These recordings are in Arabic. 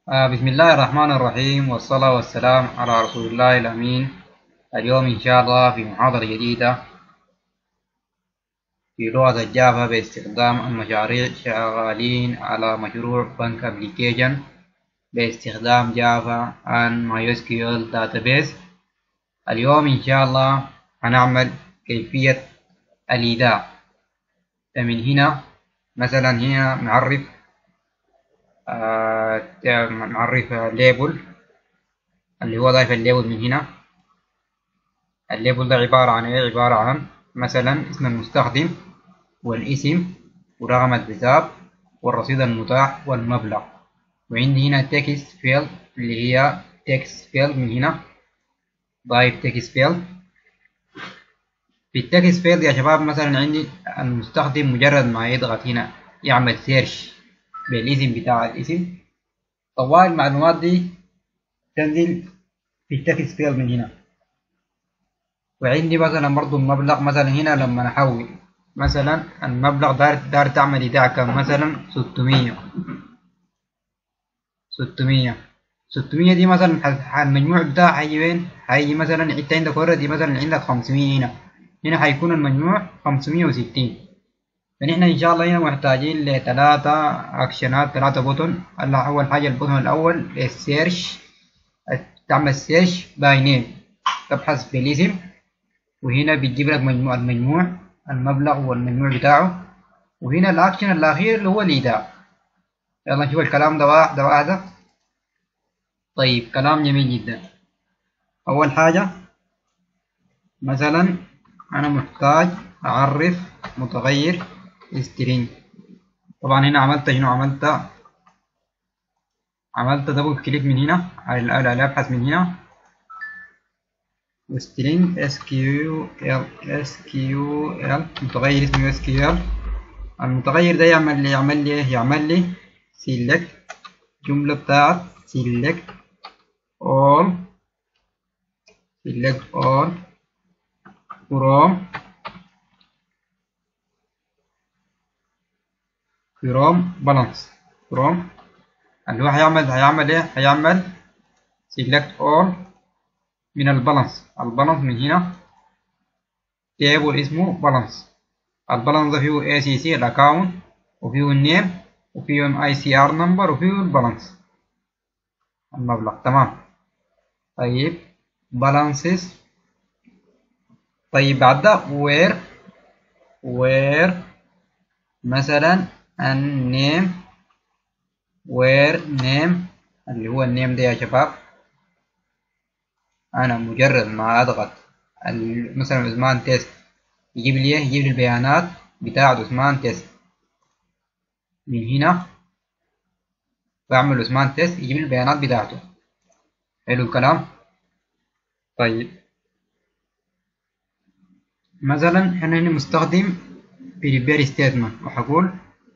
بسم الله الرحمن الرحيم والصلاة والسلام على رسول الله الأمين. اليوم إن شاء الله في محاضرة جديدة في لغة الجافا باستخدام المشاريع. شغالين على مشروع بنك أبليكيشن باستخدام جافا and MySQL database. اليوم إن شاء الله هنعمل كيفية الإيداع. فمن هنا مثلا هنا نعرف ليبل اللي هو ضايف الليبل من هنا. الليبل ده عبارة عن ايه؟ عبارة عن مثلا اسم المستخدم والاسم ورقم الحساب والرصيد المتاح والمبلغ. وعندي هنا text field اللي هي text field من هنا ضايف text field. في التكست فيلد يا شباب مثلا عندي المستخدم مجرد ما يضغط هنا يعمل سيرش بالاسم بتاع الاسم، طوال المعلومات دي تنزل في التكست فيلد من هنا. وعندي مثلا برضو المبلغ، مثلا هنا لما نحول مثلا المبلغ دار تعمل ايداع كم، مثلا 600 دي مثلا المجموع بتاعها هيجي وين؟ هيجي مثلا انت عندك اوريدي مثلا عندك 500 هنا هيكون المجموع 560. فنحن ان شاء الله هنا محتاجين لثلاثة اكشنات، ثلاثة بوتون. اول حاجة البوتون الاول السيرش، تعمل سيرش باي نيم، تبحث بالاسم وهنا بتجيب لك المجموع المبلغ والمجموع بتاعه. وهنا الاكشن الاخير اللي هو الايداع. يلا نشوف الكلام ده واحدة واحدة. طيب كلام جميل جدا. اول حاجة مثلا انا محتاج اعرف متغير string. طبعا هنا عملت شنو؟ عملت دبل كليك من هنا على الابحث من هنا string SQL متغير اسمه SQL. المتغير ده يعمل لي select جملة بتاعت select all from balance اللي هو هيعمل ايه؟ هيعمل select all من البالانس من هنا تيبل اسمه بالانس. البالانس ده فيه ACC الاكاونت وفيه النيم وفيه ICR نمبر وفيه البالانس المبلغ. تمام. طيب balances. طيب بعد ده where مثلا النيم name اللي هو النيم ده يا شباب. انا مجرد ما اضغط مثلا عثمان تيست يجيب لي البيانات بتاعت عثمان تيست من هنا. بعمل عثمان تيست يجيب لي البيانات بتاعته. حلو الكلام. طيب مثلا احنا هنا مستخدم prepare statement وهقول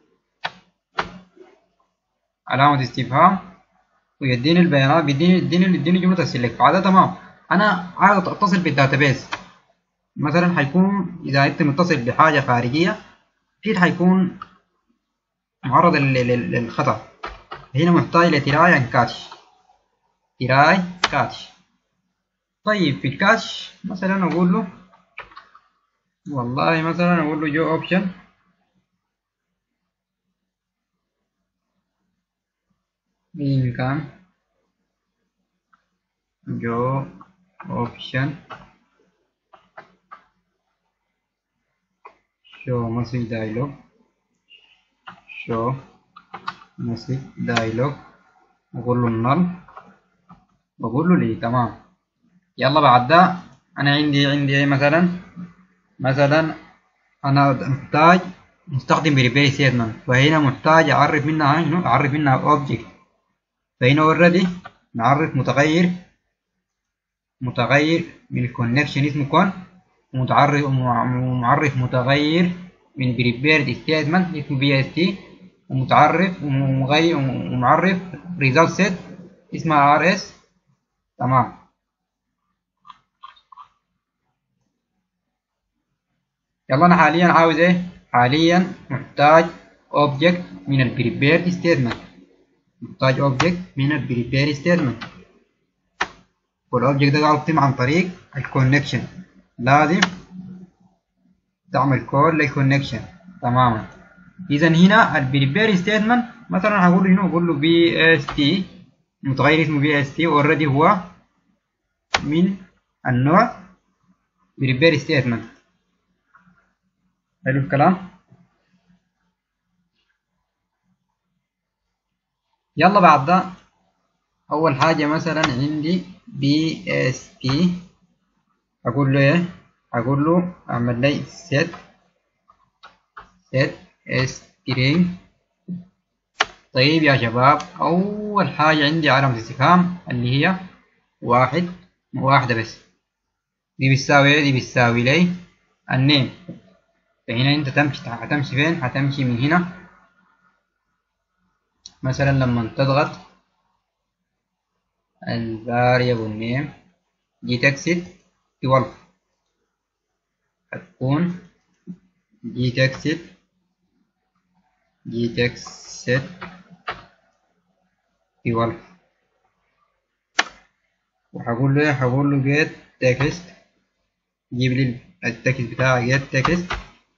علامة استفهام ويديني البيانات، يديني جملة السلكت. بعدها تمام انا عايز اتصل بالداتابيز. مثلا هيكون اذا انت متصل بحاجة خارجية اكيد هيكون معرض للخطأ. هنا محتاج لتراي عن كاتش. طيب في الكاتش مثلا اقول له والله مثلا اقول له جو اوبشن بإمكان جو اوبشن show message dialog اقول له النل واقول له ليه. تمام. يلا بعد ده انا عندي مثلا انا محتاج مستخدم بريبير ستيتمنت، فهنا محتاج اعرف منها شنو؟ اعرف منها اوبجكت. فهنا اوريدي نعرف متغير من الكونكشن اسمه كون، ومعرف متغير من بريبيرد ستيتمنت اسمه BST، ومعرف ريزلت سيت اسمها RS. تمام. يلا انا حاليا عاوز ايه؟ حاليا محتاج اوبجكت من البريبيرد ستيتمنت. محتاج اوبجكت من البريبير ستيتمنت، والاوبجكت ده قاعد عن طريق الكونكشن، لازم تعمل كول للكونكشن تماما. اذا هنا البريبير ستيتمنت مثلا هقول له هنا، اقول له بي اس تي، متغير اسمه بي اس تي اوريدي هو من النوع بريبير ستيتمنت. حلو الكلام. يلا بعد ده اول حاجه مثلا عندي بي اس تي، اقول له ايه؟ اقول له اعمل لي set string. طيب يا شباب، اول حاجه عندي علامه استفهام اللي هي واحده بس، دي بتساوي ايه؟ دي بتساوي لي النيم. فهنا انت هتمشي فين؟ هتمشي من هنا مثلا لما تضغط الفاريبل نيم جي تكست 12، هتكون جي تكست 12، وهقول له ايه؟ هقول له get text، جيب لي التكست بتاعي get text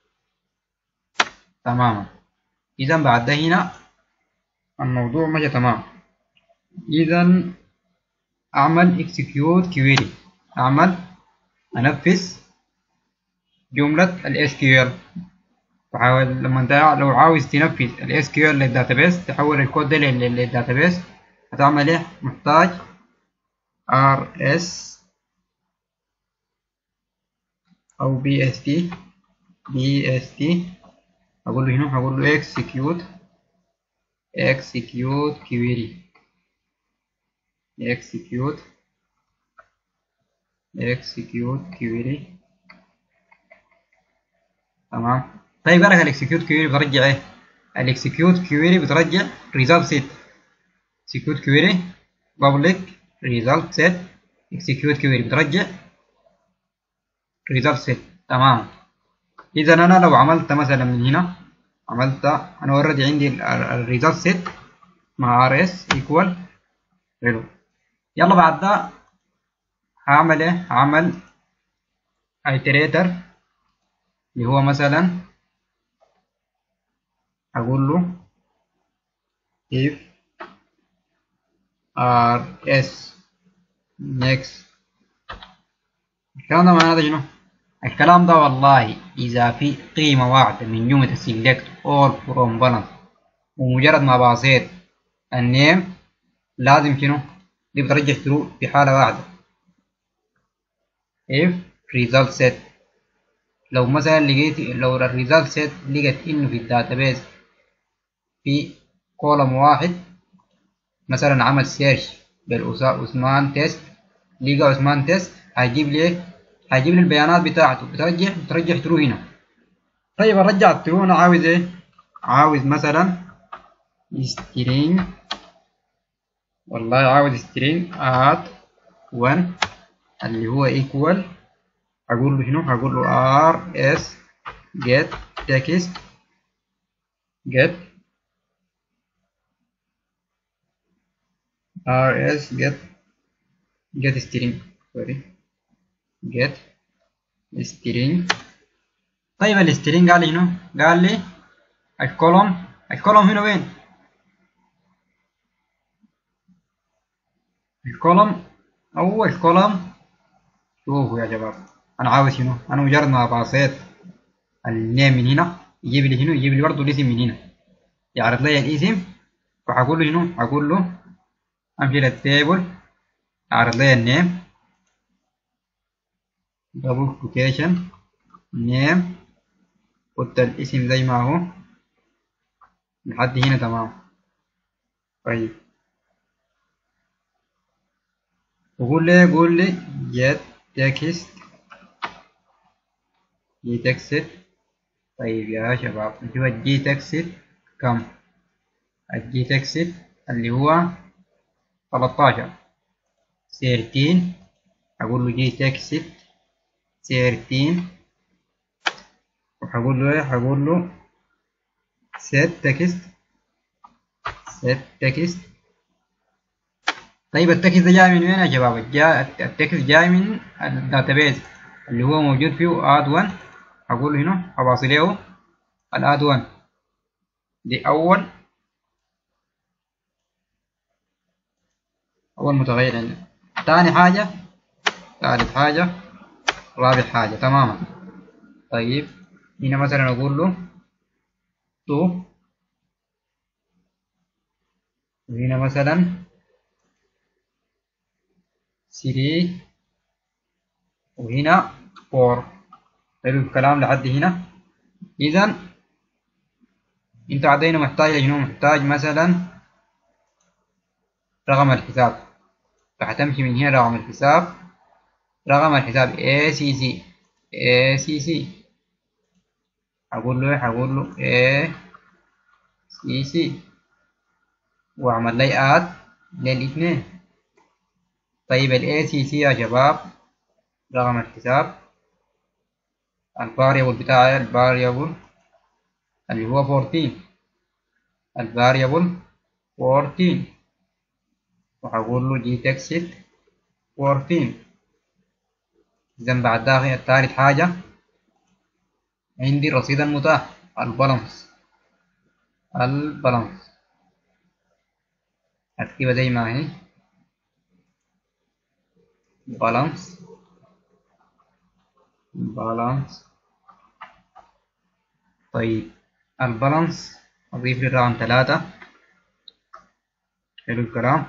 تماما. اذا بعد ده هنا الموضوع ماشي تمام. اذا اعمل execute query، انفذ جملة ال SQL. فحاول لما انت لو عاوز تنفذ ال SQL للداتابيس، تحول الكود ده للداتابيس، هتعمل ايه؟ محتاج RS او BST. اقول له هنا، هقول له execute query، execute query تمام. طيب قالك الاكسكيوت كويري بترجع ايه؟ الاكسكيوت كويري بترجع result set. execute query public result set execute query بترجع result set تمام. اذا انا لو عملت مثلا من هنا، انا اوريدي عندي الريزلت سيت مع rs equal حلو. يلا بعد ده هعمل ايه؟ هعمل iterator اللي هو مثلا اقول له if rs next. الكلام ده معناته شنو؟ الكلام ده والله إذا في قيمة واحدة من جملة select all from balance ومجرد ما بصير النيم، لازم شنو؟ دي بترجع true في حالة واحدة. if result set، لو مثلا لو الريزلت set لقيت إنه في الداتابيز في كولوم واحد، مثلا عمل سيرش بالعثمان تيست، لقى عثمان تيست، هيجيب لي البيانات بتاعته، بترجع ترو هنا. طيب ارجع الترو، انا عاوز ايه؟ عاوز مثلا string، والله عاوز string at 1 اللي هو equal، هقول له شنو؟ هقول له rs get text get string sorry get string. طيب السترينج قال لي شنو؟ قال لي الكولوم هنا وين؟ اول كولوم. شوفوا يا شباب، انا عاوز شنو؟ انا مجرد ما بصيت النيم من هنا، يجيب لي شنو؟ يجيب لي برضه الاسم من هنا، يعرض لي الاسم. فهقول له شنو؟ هقول له امشي للتيبل، اعرض لي النيم دبل كوتيشن نيم، قلت الاسم زي ما هو لحد هنا تمام. طيب قول لي get text. طيب يا شباب نشوف الجي تكست كم. الجي تكست اللي هو 13 اقول له جي تكست 13، وهقول له ايه؟ هقول له set text طيب التكست ده جاي من وين يا شباب؟ التكست جاي من الداتابيز اللي هو موجود فيه اد 1. هقول هنا هباصي له الاد 1 دي اول متغير عندنا. تاني حاجة، ثالث حاجة، رابع حاجة، تماما. طيب هنا مثلا اقول له تو، وهنا مثلا 3، وهنا 4. حلو الكلام لحد هنا. اذا انت عدينا محتاج لشنو؟ محتاج مثلا رقم الحساب، فهتمشي من هنا رقم الحساب، رقم الحساب ACC ACC. هقول له ايه؟ هقول له ACC واعمل لي اد للاثنين. طيب ال ACC يا شباب رقم الحساب، الفاريبل بتاعي الفاريبل اللي هو 14، الفاريبل 14، وهقول له جي تكست 14. إذا بعد داخل ثالث حاجة عندي الرصيد المتاح، البالانس. البالانس هكتبها زي ما هي، بالانس بالانس. طيب البالانس أضيف لي رقم 3. حلو الكلام.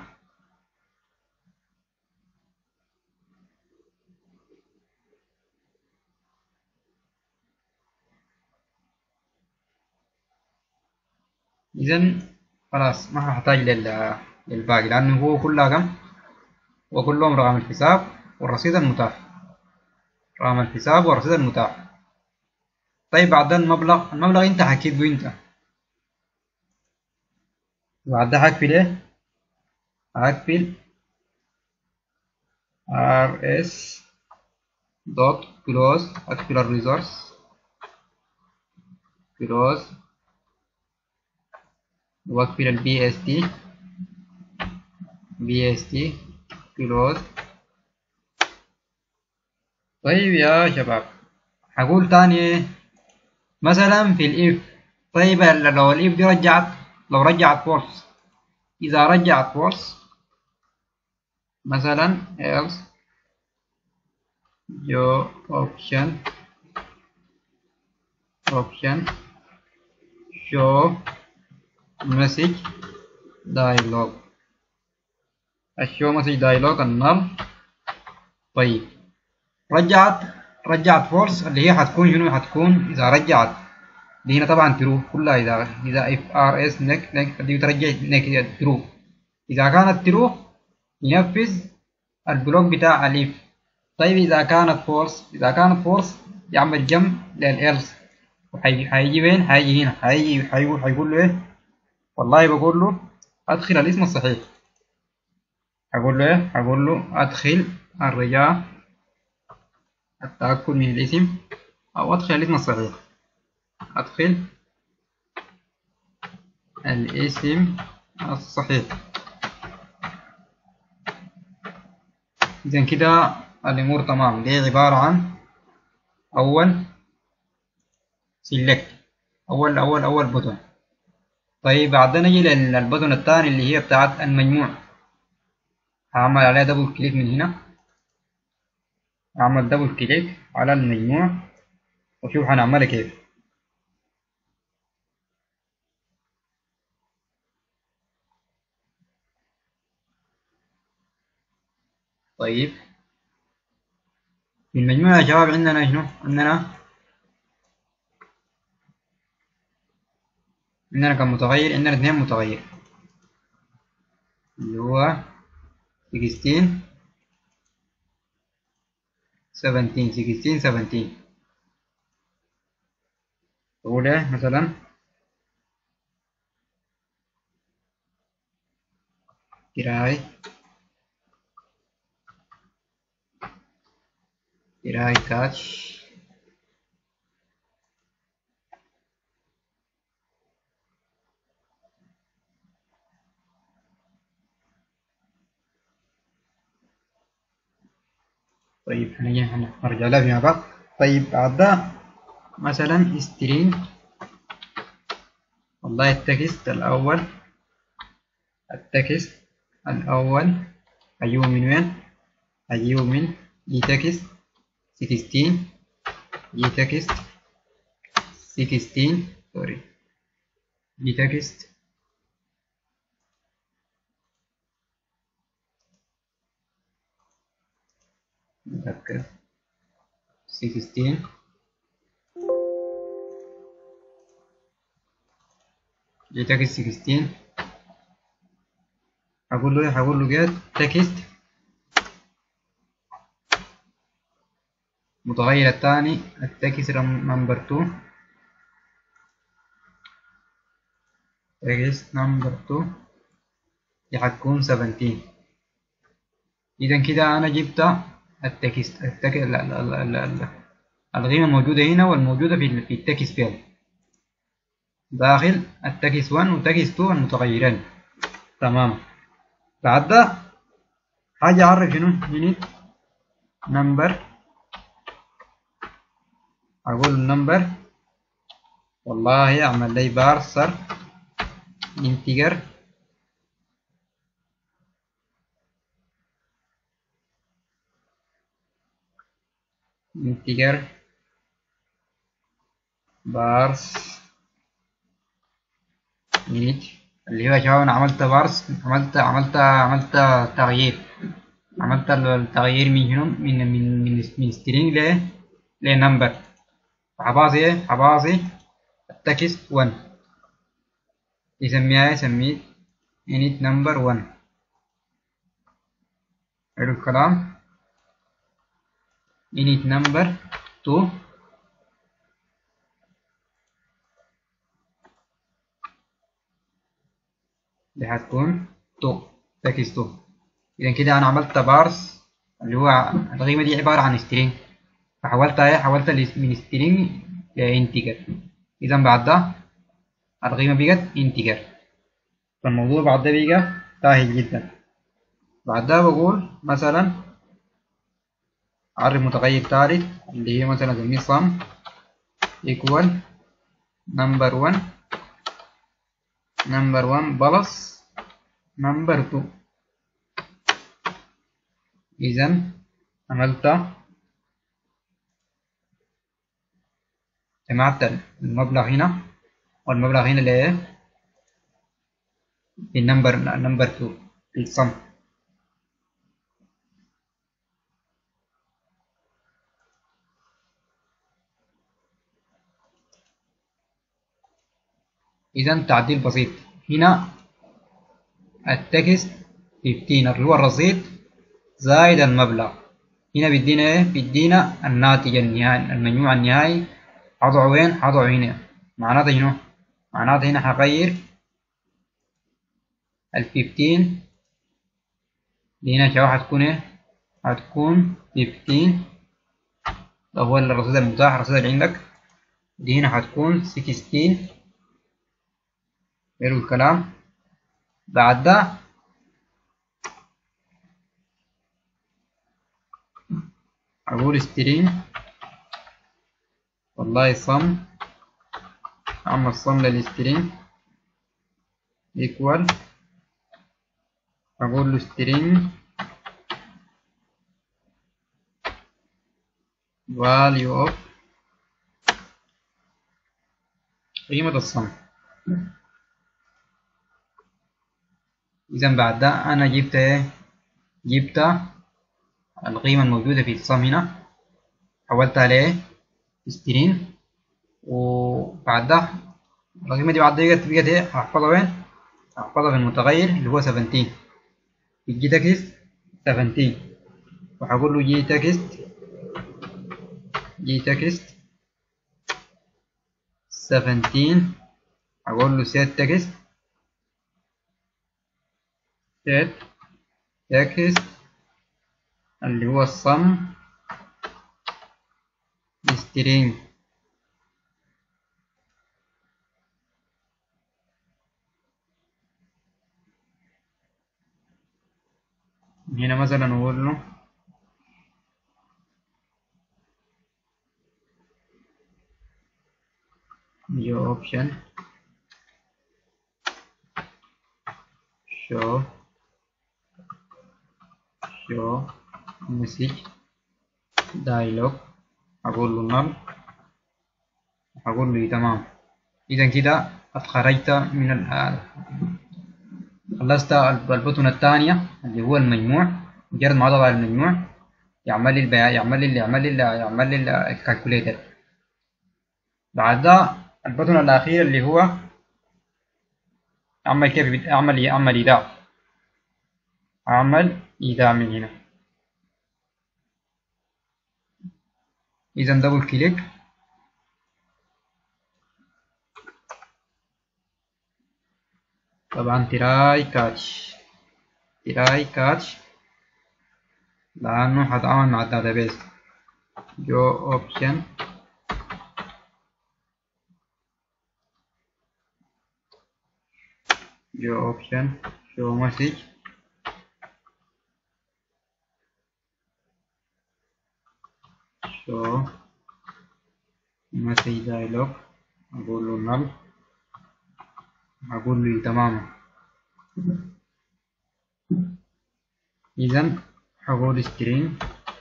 إذا خلاص ما هحتاج للباقي، لأنه هو كلها كم؟ وكلهم رقم الحساب والرصيد المتاح، رقم الحساب والرصيد المتاح. طيب بعد المبلغ انت هتكتبه انت. بعد ده هقفل ايه؟ هقفل rs دوت كلوز، هقفل الريسورس كلوز، واقفل البي اس تي كلوز. طيب يا شباب هقول تاني ايه؟ مثلا في الاف. طيب لو الاف دي رجعت، لو رجعت فولس، اذا رجعت فولس مثلا else جو option show message dialog، الشو مسج دايلوج النل. طيب رجعت، رجعت فولس اللي هي هتكون شنو؟ هتكون اذا رجعت دي هنا طبعا ترو كلها، اذا اف ار اس نك دي بترجع نك ترو. اذا كانت ترو ينفذ البلوك بتاع اليف. طيب اذا كانت فولس، اذا كانت فولس يعمل جمع للإلس، وهيجي وين؟ هيجي هنا، هيقول له ايه؟ والله بقول له ادخل الاسم الصحيح. هقول له ايه؟ هقول له ادخل الرجاء التأكد من الاسم، أو أدخل الاسم الصحيح، أدخل الاسم الصحيح. إذا كده الأمور تمام. دي عبارة عن أول select، أول بوتون. طيب بعدين نجي للبوتون الثاني اللي هي بتاعت المجموع. هعمل عليها دبل كليك من هنا، هعمل دبل كليك على المجموع وشوف هنعملها كيف. طيب في المجموع يا شباب عندنا شنو؟ عندنا كم متغير؟ عندنا 2 متغير اللي هو 16 17. أولى مثلا كراي كاتش. طيب هنرجع لها فيما بعد. طيب بعد ده مثلا string، والله التكست الأول، التكست الأول هجيبه من وين؟ هجيبه من eText 16، eText 16 سوري، eText نتأكد 16 eText 16. هقول له ايه؟ هقول له get text متغير الثاني التكست نمبر 2، text نمبر 2 دي هتكون 17. إذا كده أنا جبت التكست القيمة الموجودة هنا والموجودة في التكست فيلد داخل التكست 1 والتكست 2 المتغيرين. تمام. بعد ده حاجة أعرف شنو unit number، أقول number والله أعمل لي بارسر integer بارس unit، اللي هو يا شباب أنا عملت بارس، عملت تغيير، عملت التغيير من هنا من string لنمبر. حباظي ايه؟ حباظي التكست 1 يسميها يسميه init number 1. حلو الكلام. init number 2 اللي هتكون 2 تكست 2. إذا كده أنا عملت بارس اللي هو القيمة دي عبارة عن string، فحولتها ايه؟ حولتها من string لانتجر. إذا بعد ده القيمة بقت انتجر، فالموضوع بعد ده بقى سهل جدا. بعد ده بقول مثلا أعرف متغير ثالث اللي هي مثلا أسميه sum equal number 1 plus number 2. إذا عملت جمعت المبلغ هنا والمبلغ هنا اللي هي النمبر 2 في الصم. إذا تعديل بسيط هنا التكست 15 اللي هو الرصيد زائد المبلغ، هنا بيدينا ايه؟ بيدينا الناتج النهائي، المجموع النهائي. هضعه وين؟ هضعه هنا. معناته شنو؟ معناته هنا هغير ال 15 اللي هنا شباب هتكون ايه؟ هتكون 15 ده هو الرصيد المتاح، الرصيد اللي عندك. دي هنا هتكون 16. حلو الكلام. بعد ده أقول string والله sum، أعمل sum للstring equal، أقول له string value of قيمة الصم. إذا بعد ده أنا جبت إيه؟ جبت القيمة الموجودة في الصم هنا، حولتها لإيه؟ string، وبعد ده القيمة دي بعد ده بقت إيه؟ هحفظها وين؟ هحفظها في المتغير اللي هو 17 في جي تكست 17، وهقول له جي تكست 17، هقول له set text اللي هو الصم string. هنا مثلا نقول له جو اوبشن شو مسج دايلوج، هقول له نل، هقول له تمام. اذا كده قد خرجت من خلصت البطن الثانية اللي هو المجموع. مجرد ما اضغط على المجموع يعمل لي البيان، يعمل لي الكالكوليتر. بعد ده البطن الأخير اللي هو أعمل كيف أعمل إيداع، أعمل إيداع من هنا. إذا دبل كليك طبعا تراي كاتش لأنه هتعامل مع الداتابيز. جو اوبشن شو مسج دايلوج، أقول له نل، أقول له تماما. إذا هقول string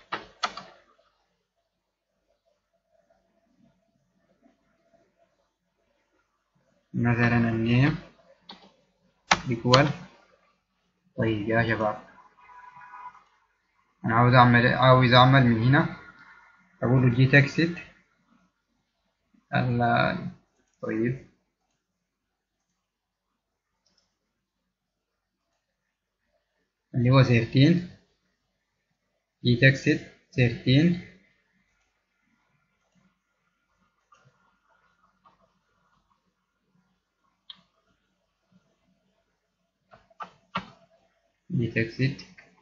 مثلا النيم equal. طيب يا شباب أنا عاوز أعمل من هنا، أقول له جيت exit طيب اللي هو 13 جيت exit 13 جيت exit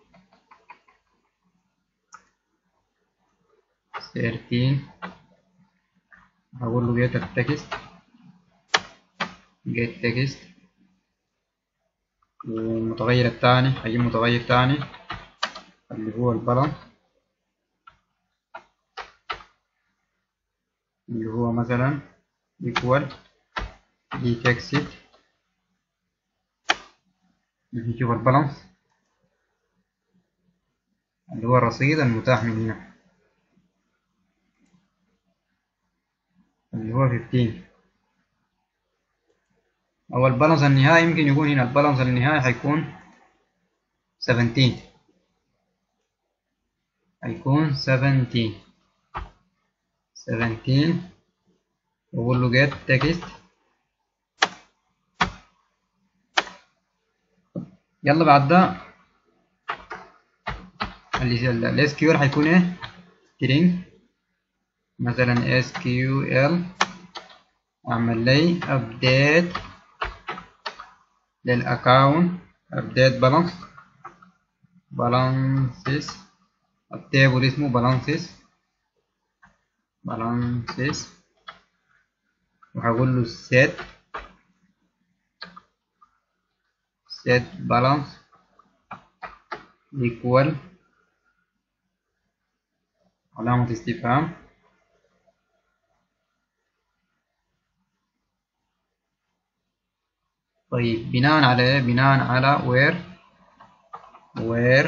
13. هقول له get text والمتغير الثاني هجيب متغير ثاني اللي هو البالانس، اللي هو مثلا equal get exit. نشوف البالانس اللي هو الرصيد المتاح من هنا اللي هو 15. أو البالانس النهائي يمكن يكون هنا، البالانس النهائي هيكون 17، هيكون 17. وأقول له get text. يلا بعد ده ال SQL هيكون ايه؟ string مثلا SQL، أعمل لي update للأكاونت، update balances التابل اسمه balances وهقول له set balance equal علامة استفهام. طيب بناء على where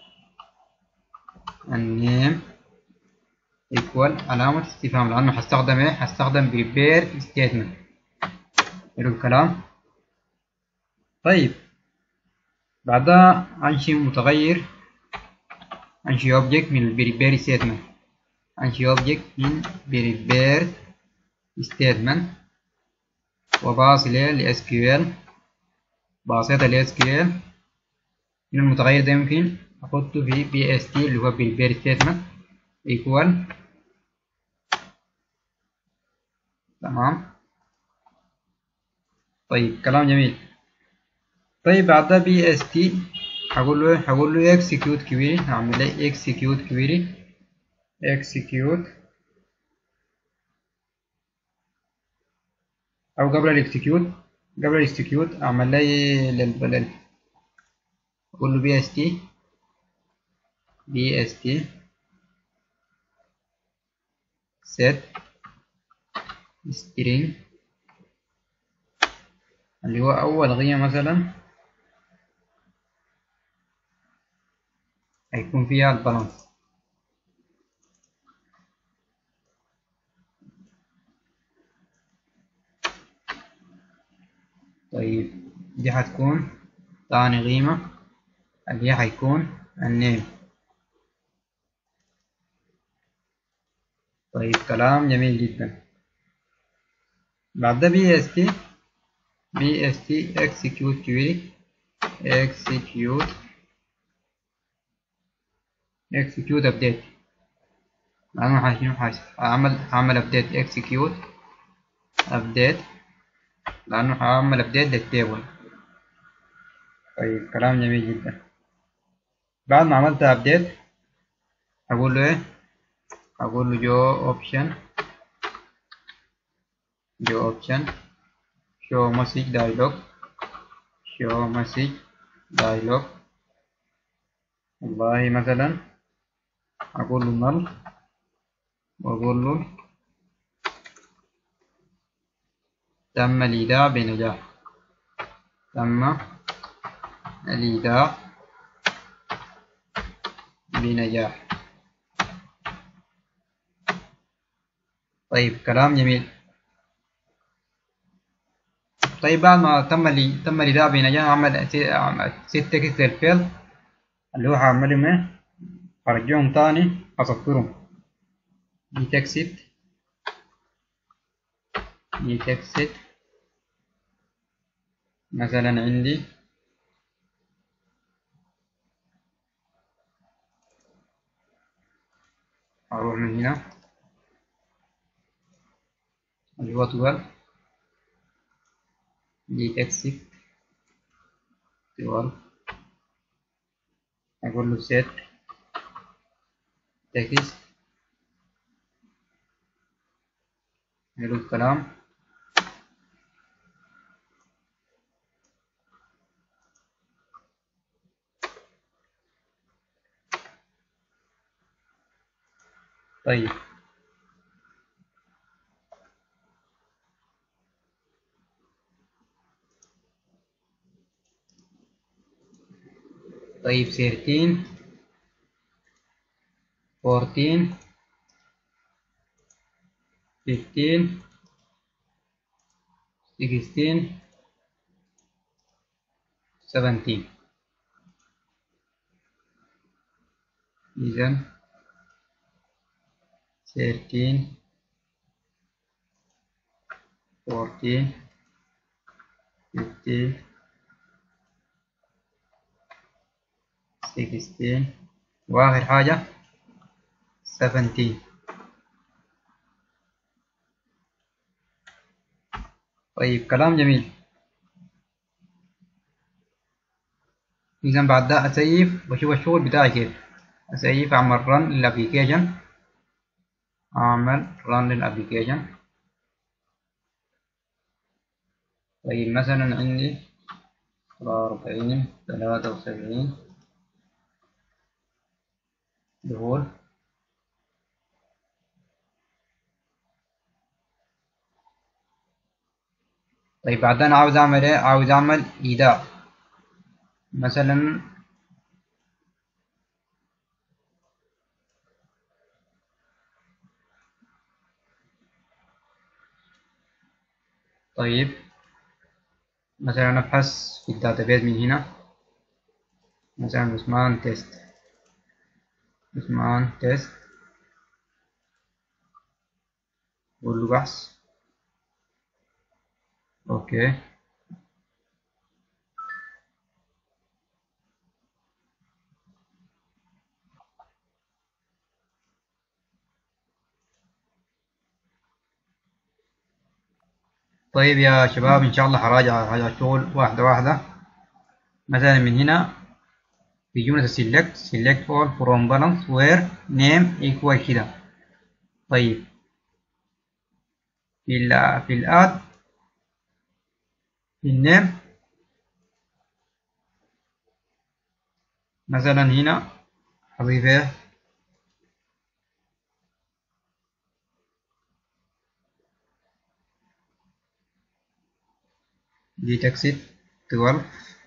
النيم equal علامة استفهام، لأنه هستخدم ايه؟ هستخدم prepare statement. حلو الكلام. طيب بعدها أنشئ متغير، أنشئ object من prepare statement، أنشئ object من prepare statement وباص ل SQL، باصية ل SQL من المتغير ده يمكن أحطه في PST اللي هو prepare statement equal. تمام. طيب كلام جميل. طيب بعدها PST هقول له execute query، هعمل لي execute query أو قبل الاكسكيوت أعمل لي أقول له BST set string اللي هو أول قيمة مثلا هيكون فيها البالانس. طيب دي هتكون تاني قيمة اللي هي هيكون النيم. طيب كلام جميل جدا. بعد ده بي اس تي execute query execute update، لأنه هعمل update execute update لأنه هعمل update للتيبل. طيب كلام جميل جدا. بعد ما عملت update هقول له ايه؟ هقول له جو option show message dialog. والله مثلا أقول له null وأقول له تم الإيداع بنجاح. تم الإيداع بنجاح. طيب كلام جميل. طيب بعد ما تم الإيداع بنجاح أعمل set text للفيلد اللي هو هعملهم ايه؟ هرجعهم تاني أصفرهم. دي تكست مثلا عندي أروح من هنا اللي هو 12. دي تكست 12 أقول له set text. حلو الكلام. طيب طيب 13 14 15 16 17. إذا 13 14 15 16 وآخر حاجة 17. طيب كلام جميل. إذا بعد ده أسيف وأشوف الشغل بتاعي كيف. أسيف أعمل رن للأبليكيشن. طيب مثلا عندي 40 73 دخول. طيب بعدين عاوز أعمل إيه؟ عاوز أعمل إيداع مثلا. طيب مثلا أبحث في الداتابيز من هنا مثلا عثمان تيست أقول له بحث. أوكي. طيب يا شباب إن شاء الله هراجع هذا الشغل واحدة واحدة. مثلا من هنا في جملة select all from balance where name equal كده. طيب في الاد في النيم مثلا هنا أضيف إيه؟ جيت اكسد 12.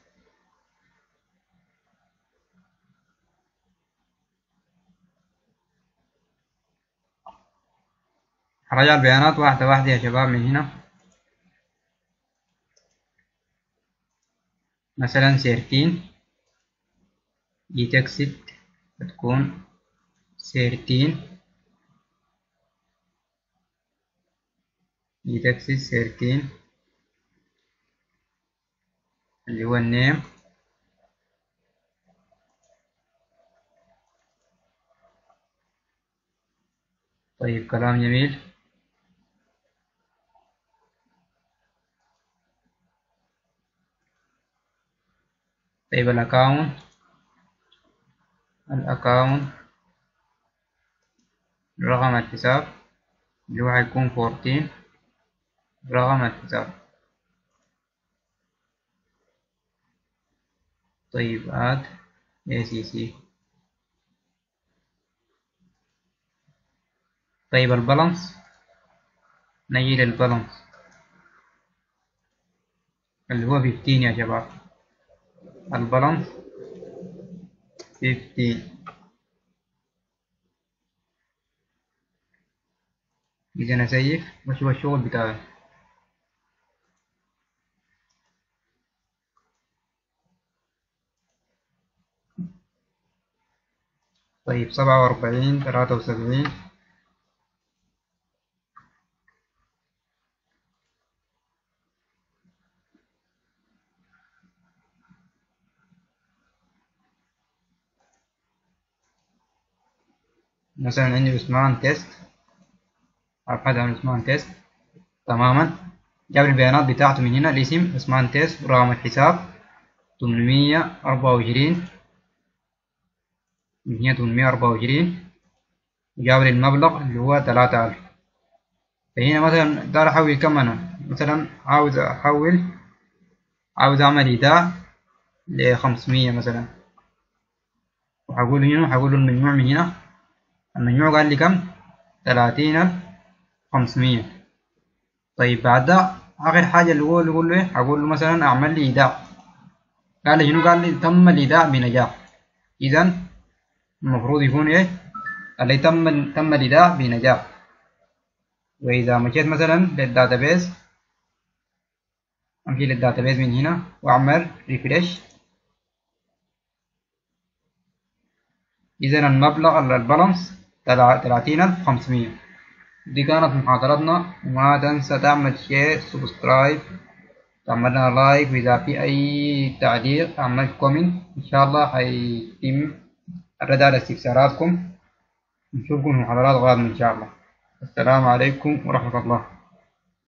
هراجع البيانات واحدة واحدة يا شباب من هنا. مثلا 13 جيت اكسد بتكون 13 جيت اكسد 13 اللي هو النيم. طيب كلام جميل. طيب الاكاونت رقم الحساب اللي هو هيكون 14 رقم الحساب. طيب add ACC. طيب البالانس، نجي للبالانس اللي هو 15 يا شباب. البالانس 15. إذا أنا سيف وشوف الشغل بتاعي. طيب 47 73. مثلا عندي عثمان تيست، أبحث عن عثمان تيست تماما. جاب البيانات بتاعته من هنا، الاسم عثمان تيست ورقم الحساب 824 من هنا 824. وجاب لي المبلغ اللي هو 3000. فهنا مثلا دار أحول كم أنا مثلا عاوز أعمل إيداع ل500 مثلا، وهقول هنا هقول المجموع من هنا. المجموع قال لي كم؟ 30500. طيب بعد ده آخر حاجة اللي هو اللي يقول له هقول له مثلا أعمل لي إيداع. قال لي شنو؟ قال لي تم الإيداع بنجاح. إذا المفروض يكون إيه؟ قال لي تم الإيداع بنجاح. وإذا مشيت مثلا للداتابيز، أمشي للداتابيز من هنا وأعمل ريفريش. إذا المبلغ البالانس 30500. دي كانت محاضرتنا. وما تنسى تعمل شير سبسكرايب، تعمل لنا لايك، وإذا في أي تعليق اعمل كومنت. إن شاء الله هيتم الرد على استفساراتكم. نشوفكم في محاضرات غادة إن شاء الله. السلام عليكم ورحمة الله.